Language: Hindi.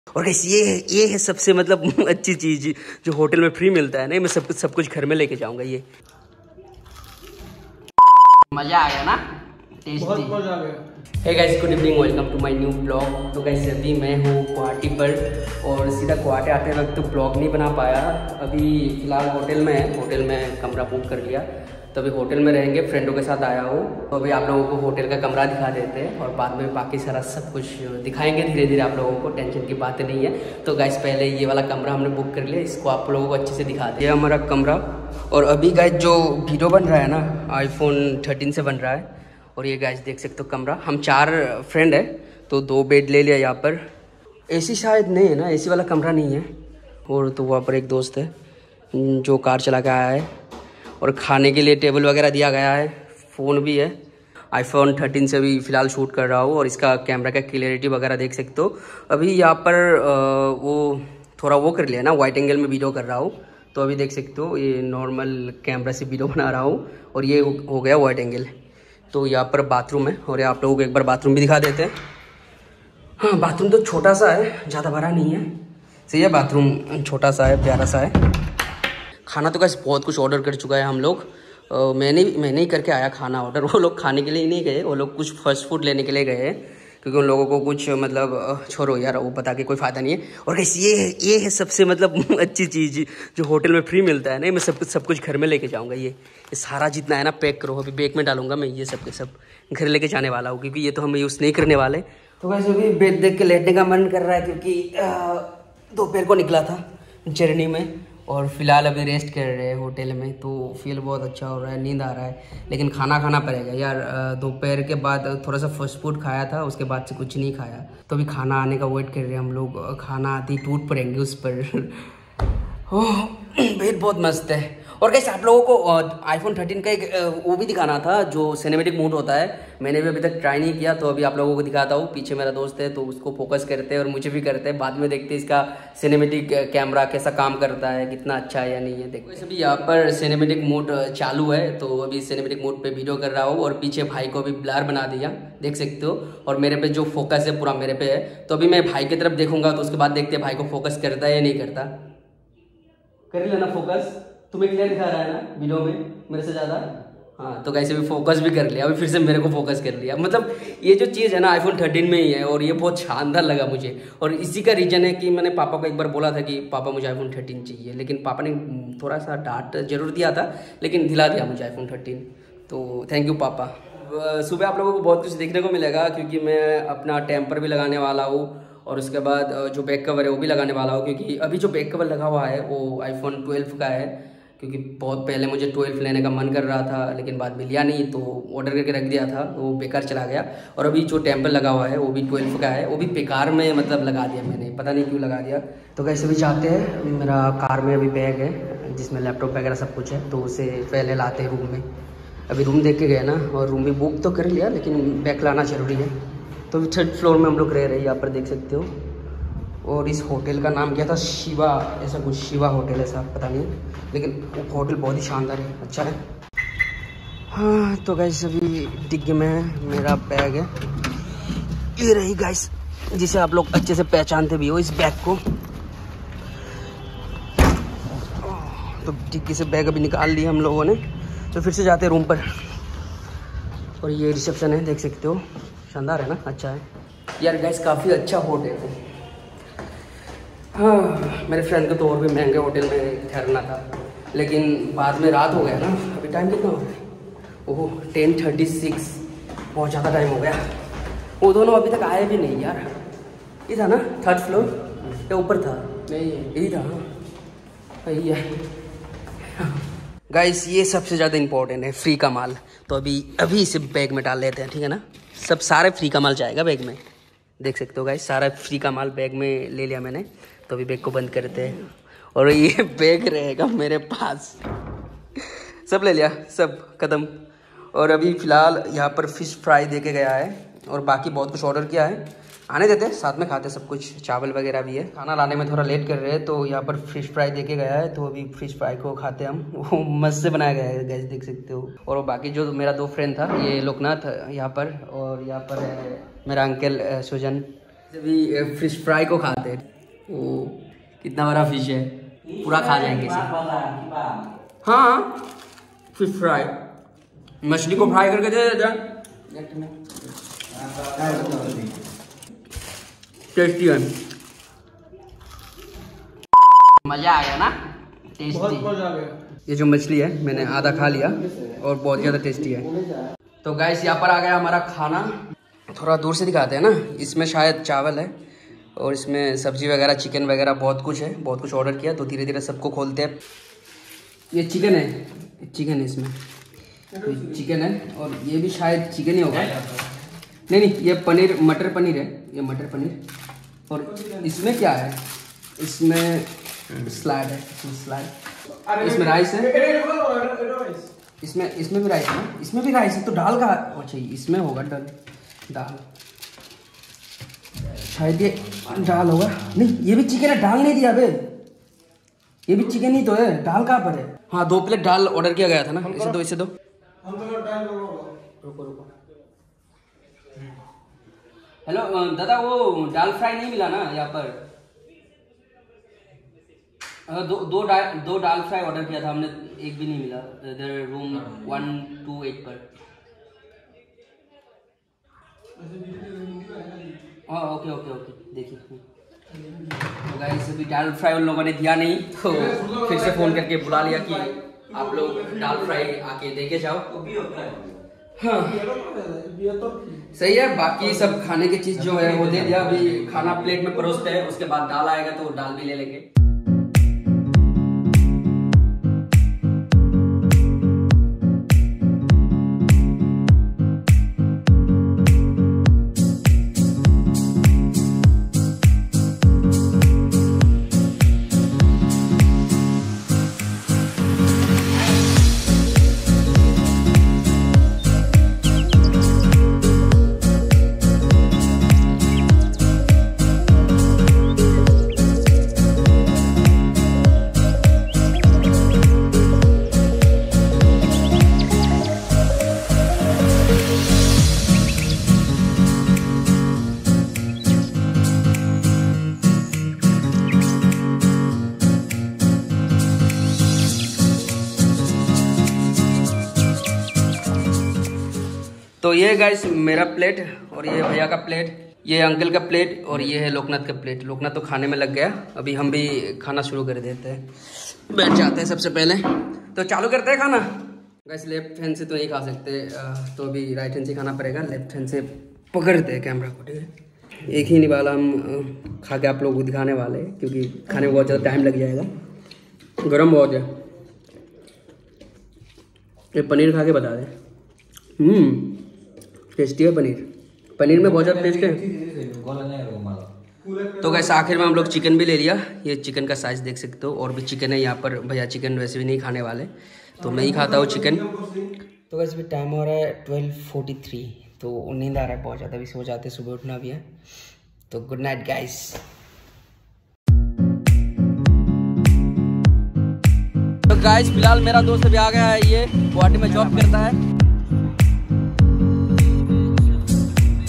और गाइस ये है सबसे मतलब अच्छी चीज जो होटल में फ्री मिलता है। नहीं, मैं सब कुछ घर में लेके जाऊंगा। ये मजा आ गया ना, बहुत मजा आ गया। Hey guys, good evening, welcome to my new blog. तो गाइस अभी मैं हूँ गुवाहाटी पर और सीधा गुवाहाटी आते वक्त तो ब्लॉग नहीं बना पाया। अभी फ़िलहाल होटल में है, होटल में कमरा बुक कर लिया, तो अभी होटल में रहेंगे, फ्रेंडों के साथ आया हूँ। तो अभी आप लोगों को होटल का कमरा दिखा देते हैं और बाद में बाकी सारा सब कुछ दिखाएंगे धीरे धीरे आप लोगों को, टेंशन की बात नहीं है। तो गाइस पहले ये वाला कमरा हमने बुक कर लिया, इसको आप लोगों को अच्छे से दिखा दें। ये हमारा कमरा। और अभी गाइस जो वीडियो बन रहा है ना, iPhone 13 से बन रहा है। और ये गाइस देख सकते हो कमरा, हम 4 फ्रेंड है तो 2 बेड ले लिया यहाँ पर। एसी शायद नहीं है ना, एसी वाला कमरा नहीं है। और तो वहाँ पर एक दोस्त है जो कार चला के आया है। और खाने के लिए टेबल वगैरह दिया गया है, फ़ोन भी है। iPhone 13 से भी फ़िलहाल शूट कर रहा हूँ और इसका कैमरा का क्लियरिटी वगैरह देख सकते हो। अभी यहाँ पर वो थोड़ा वो कर लिया ना, वाइट एंगल में वीडियो कर रहा हूँ। तो अभी देख सकते हो ये नॉर्मल कैमरा से वीडियो बना रहा हूँ और ये हो गया वाइट एंगल। तो यहाँ पर बाथरूम है और आप लोगों को एक बार बाथरूम भी दिखा देते हैं। हाँ, बाथरूम तो छोटा सा है, ज़्यादा बड़ा नहीं है, सही है। बाथरूम छोटा सा है, प्यारा सा है। खाना तो कैसे बहुत कुछ ऑर्डर कर चुका है हम लोग। मैंने ही करके आया खाना ऑर्डर। वो लोग खाने के लिए ही नहीं गए, वो लोग कुछ फास्ट फूड लेने के लिए गए हैं, क्योंकि उन लोगों को कुछ मतलब छोड़ो यार, वो बता के कोई फ़ायदा नहीं है। और कैसे ये है सबसे मतलब अच्छी चीज़ जो होटल में फ्री मिलता है। नहीं, मैं सब कुछ घर में लेके जाऊँगा। ये सारा जितना है ना पैक करो, अभी बैग में डालूंगा मैं, ये सब के सब घर लेके जाने वाला हूँ, क्योंकि ये तो हम यूज़ नहीं करने वाले। तो वैसे अभी बेड देख के लेटने का मन कर रहा है, क्योंकि दोपहर को निकला था जर्नी में और फिलहाल अभी रेस्ट कर रहे हैं होटल में। तो फील बहुत अच्छा हो रहा है, नींद आ रहा है, लेकिन खाना पड़ेगा यार। दोपहर के बाद थोड़ा सा फास्ट फूड खाया था, उसके बाद से कुछ नहीं खाया। तो अभी खाना आने का वेट कर रहे हैं हम लोग। खाना आते ही टूट पड़ेंगे उस पर। ओह, बेड बहुत मस्त है। और कैसे आप लोगों को iPhone 13 का एक वो भी दिखाना था जो सिनेमेटिक मोड होता है। मैंने भी अभी तक ट्राई नहीं किया, तो अभी आप लोगों को दिखाता हूँ। पीछे मेरा दोस्त है तो उसको फोकस करते हैं और मुझे भी करते हैं, बाद में देखते हैं इसका सिनेमेटिक कैमरा कैसा काम करता है, कितना अच्छा है या नहीं है। देखो वैसे भी यहाँ पर सिनेमेटिक मोड चालू है, तो अभी सिनेमेटिक मोड पर वीडियो कर रहा हूँ। और पीछे भाई को अभी ब्लर बना दिया, देख सकते हो। और मेरे पे जो फोकस है पूरा मेरे पे है, तो अभी मैं भाई की तरफ देखूंगा, तो उसके बाद देखते हैं भाई को फोकस करता है या नहीं करता। कर लेना फोकस, तुम्हें क्लियर दिखा रहा है ना वीडियो में मेरे से ज़्यादा। हाँ, तो कैसे भी फोकस भी कर लिया, अभी फिर से मेरे को फोकस कर लिया। मतलब ये जो चीज़ है ना iPhone 13 में ही है और ये बहुत शानदार लगा मुझे। और इसी का रीज़न है कि मैंने पापा को एक बार बोला था कि पापा मुझे iPhone 13 चाहिए, लेकिन पापा ने थोड़ा सा डांट जरूर दिया था, लेकिन दिला दिया मुझे iPhone 13। तो थैंक यू पापा। सुबह आप लोगों को बहुत कुछ देखने को मिलेगा, क्योंकि मैं अपना टेम्पर भी लगाने वाला हूँ और उसके बाद जो बैक कवर है वो भी लगाने वाला हूँ। क्योंकि अभी जो बैक कवर लगा हुआ है वो iPhone 12 का है, क्योंकि बहुत पहले मुझे 12 लेने का मन कर रहा था, लेकिन बाद में लिया नहीं, तो ऑर्डर करके रख दिया था, वो बेकार चला गया। और अभी जो टेम्पर लगा हुआ है वो भी 12 का है, वो भी बेकार में मतलब लगा दिया मैंने, पता नहीं क्यों लगा दिया। तो कैसे भी चाहते हैं, मेरा कार में अभी बैग है जिसमें लैपटॉप वगैरह सब कुछ है, तो उसे पहले लाते हैं रूम में। अभी रूम देख के गए ना, और रूम भी बुक तो कर लिया, लेकिन बैग लाना ज़रूरी है। तो 3rd फ्लोर में हम लोग रह रहे हैं, यहाँ पर देख सकते हो। और इस होटल का नाम क्या था, शिवा, ऐसा कुछ, शिवा होटल ऐसा पता नहीं, लेकिन वो होटल बहुत ही शानदार है, अच्छा है। हाँ, तो गाइस अभी डिग्गी में मेरा बैग है, ये रही गाइस, जिसे आप लोग अच्छे से पहचानते भी हो इस बैग को। तो डिग्गी से बैग अभी निकाल लिया हम लोगों ने, तो फिर से जाते हैं रूम पर। और ये रिसेप्शन है, देख सकते हो, शानदार है ना, अच्छा है यार गाइस, काफ़ी अच्छा होटल है। हाँ, मेरे फ्रेंड को तो और भी महंगे होटल में ठहरना था, लेकिन बाद में रात हो गया ना। अभी टाइम कितना हो गया, ओह 10:36, बहुत ज़्यादा टाइम हो गया। वो दोनों अभी तक आए भी नहीं यार। ये था ना 3rd फ्लोर या ऊपर था? नहीं, यही था। हाँ, यही है गाइस, ये सबसे ज़्यादा इम्पोर्टेंट है, फ्री का माल। तो अभी इसे बैग में डाल लेते हैं, ठीक है ना। सब सारे फ्री का माल जाएगा बैग में, देख सकते हो गाइस, सारा फ्री का माल बैग में ले लिया मैंने। तो अभी बैग को बंद करते हैं और ये बैग रहेगा मेरे पास। सब ले लिया, सब खत्म। और अभी फ़िलहाल यहाँ पर फ़िश फ्राई दे के गया है और बाकी बहुत कुछ ऑर्डर किया है, आने देते हैं, साथ में खाते सब कुछ, चावल वगैरह भी है। खाना लाने में थोड़ा लेट कर रहे हैं, तो यहाँ पर फ़िश फ्राई दे के गया है, तो अभी फ़िश फ्राई को खाते हैं हम। वो मस्त से बनाया गया है गैस, देख सकते हो। और बाकी जो मेरा 2 फ्रेंड था, ये लोकनाथ यहाँ पर, और यहाँ पर है मेरा अंकल सुजन। अभी फिश फ्राई को खाते हैं। ओ कितना बड़ा फिश है, पूरा खा जाएंगे इसे। हाँ फिश फ्राई, मछली को फ्राई करके दे देते हैं, टेस्टी है, मजा आ गया ना, टेस्टी। बहुत मजा आ गया। ये जो मछली है मैंने आधा खा लिया और बहुत ज़्यादा टेस्टी है। तो गाइस यहाँ पर आ गया हमारा खाना, थोड़ा दूर से दिखाते हैं ना। इसमें शायद चावल है और इसमें सब्जी वगैरह, चिकन वगैरह बहुत कुछ है, बहुत कुछ ऑर्डर किया। तो धीरे धीरे सबको खोलते हैं। ये चिकन है, चिकन है इसमें, तो चिकन है और ये भी शायद चिकन ही होगा। नहीं ये पनीर, मटर पनीर है, ये मटर पनीर। और इसमें क्या है, इसमें सलाद है, सलाद, इसमें राइस है, इसमें भी राइस है ना, इसमें भी राइस है। तो दाल का अच्छा इसमें होगा, दाल शायद ये दाल होगा। नहीं ये भी चिकन है, दाल नहीं दिया बे, ये भी चिकन ही तो है, दाल कहाँ पर है। हाँ 2 प्लेट दाल ऑर्डर किया गया था ना, इसे दो, इसे दो। रुको हेलो दादा, वो दाल फ्राई नहीं मिला ना यहाँ पर? दो दाल फ्राई ऑर्डर किया था हमने, एक भी नहीं मिला इधर रूम 128 पर। हाँ ओके देखिए। तो गाइस अभी दाल फ्राई उन लोगों ने दिया नहीं, तो फिर से फ़ोन करके बुला लिया कि आप लोग दाल फ्राई आके देके जाओ। हाँ सही है, बाकी सब खाने की चीज़ जो है वो दे दिया। अभी खाना प्लेट में परोसते हैं, उसके बाद दाल आएगा तो दाल भी ले लेंगे। तो ये गाइस मेरा प्लेट और ये भैया का प्लेट, ये अंकल का प्लेट और ये है लोकनाथ का प्लेट। लोकनाथ तो खाने में लग गया, अभी हम भी खाना शुरू कर देते हैं, बैठ जाते हैं सबसे पहले। तो चालू करते हैं खाना। गाइस लेफ्ट हैंड से तो नहीं खा सकते, तो अभी राइट हैंड से खाना पड़ेगा। लेफ्ट हैंड से पकड़ते हैं कैमरा को, ठीक है। एक ही निवाला हम खा के आप लोगों को दिखाने वाले हैं, क्योंकि खाने में बहुत ज़्यादा टाइम लग जाएगा, गर्म बहुत है। ये पनीर खा के बता दें, टेस्टी है पनीर में बहुत ज़्यादा टेस्ट है। तो गाइस आखिर में हम लोग चिकन भी ले लिया। ये चिकन का साइज़ देख सकते हो, और भी चिकन है यहाँ पर। भैया चिकन वैसे भी नहीं खाने वाले, तो मैं ही खाता हूँ चिकन। तो गाइस अभी टाइम हो रहा है 12:43, तो नींद आ रहा है बहुत ज़्यादा, अभी सो जाते, सुबह उठना भी है। तो गुड नाइट गाइस। तो गाइस फिलहाल मेरा दोस्त अभी आ गया है, ये गुवाहाटी में जॉब करता है।